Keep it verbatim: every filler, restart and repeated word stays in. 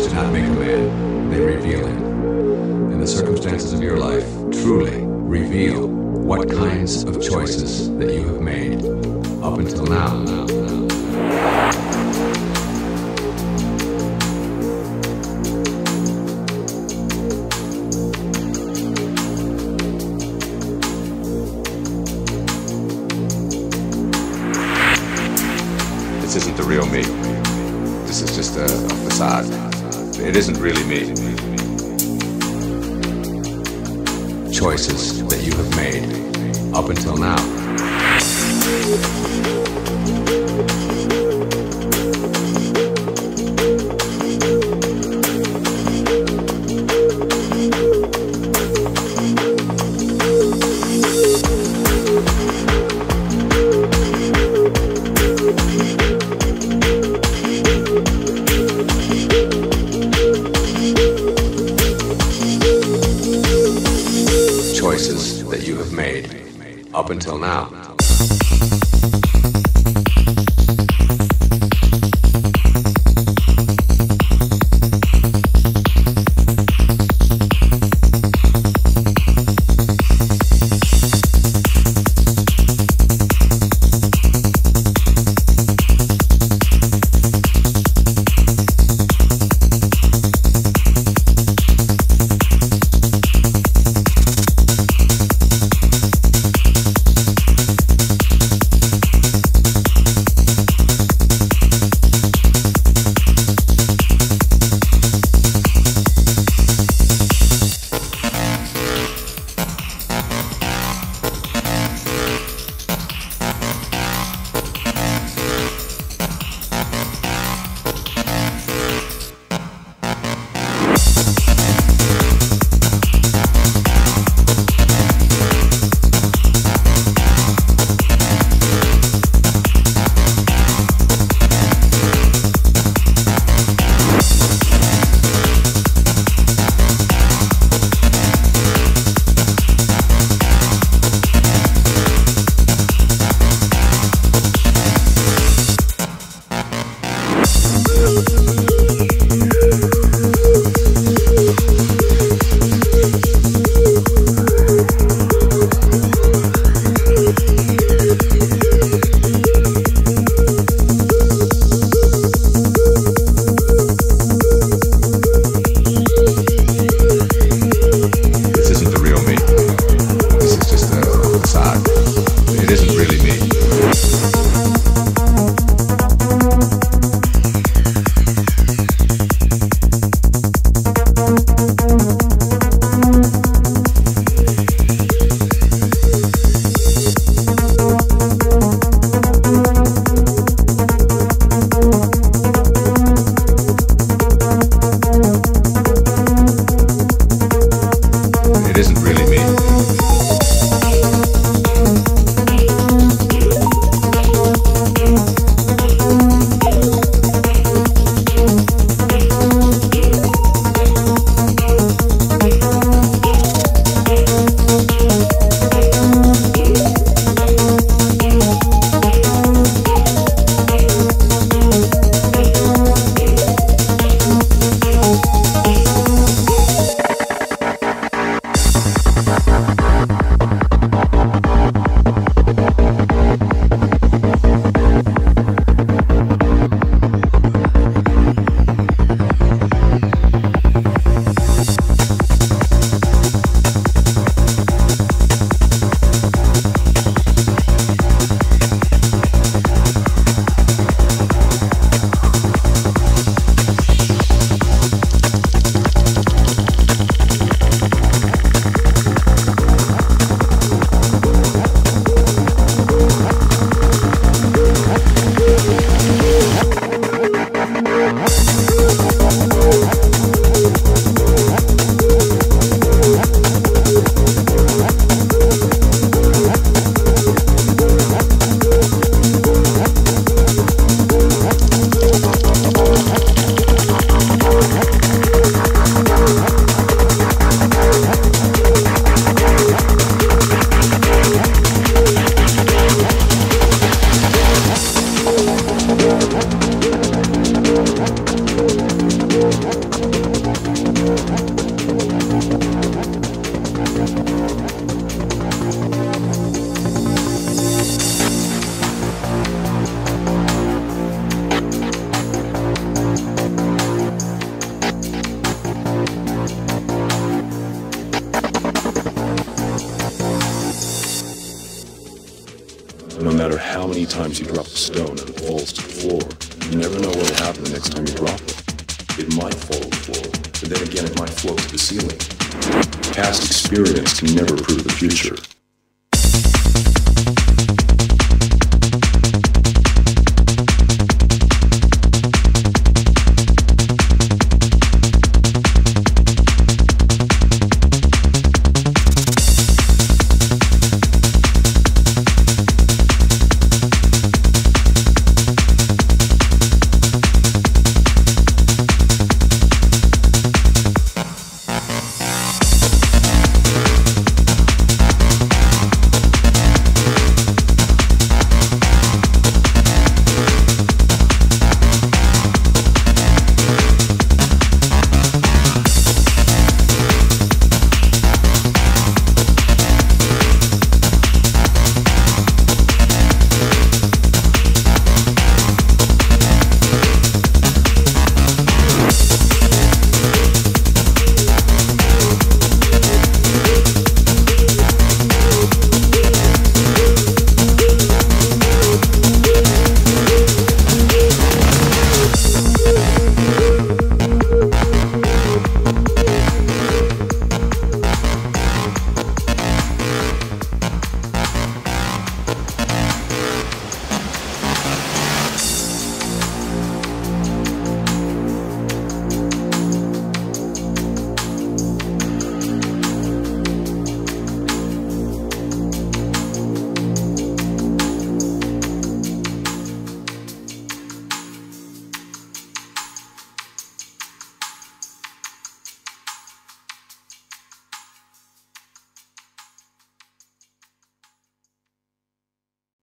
do not make a man, they reveal him. And the circumstances of your life truly reveal what kinds of choices that you have made up until now. now, now. This isn't the real me. This is just a, a facade. It isn't really me. Choices that you have made up until now. Choices that you have made up until now. many times you drop a stone and it falls to the floor, you never know what will happen the next time you drop it. It might fall to the floor, but then again it might float to the ceiling. Past experience can never prove the future.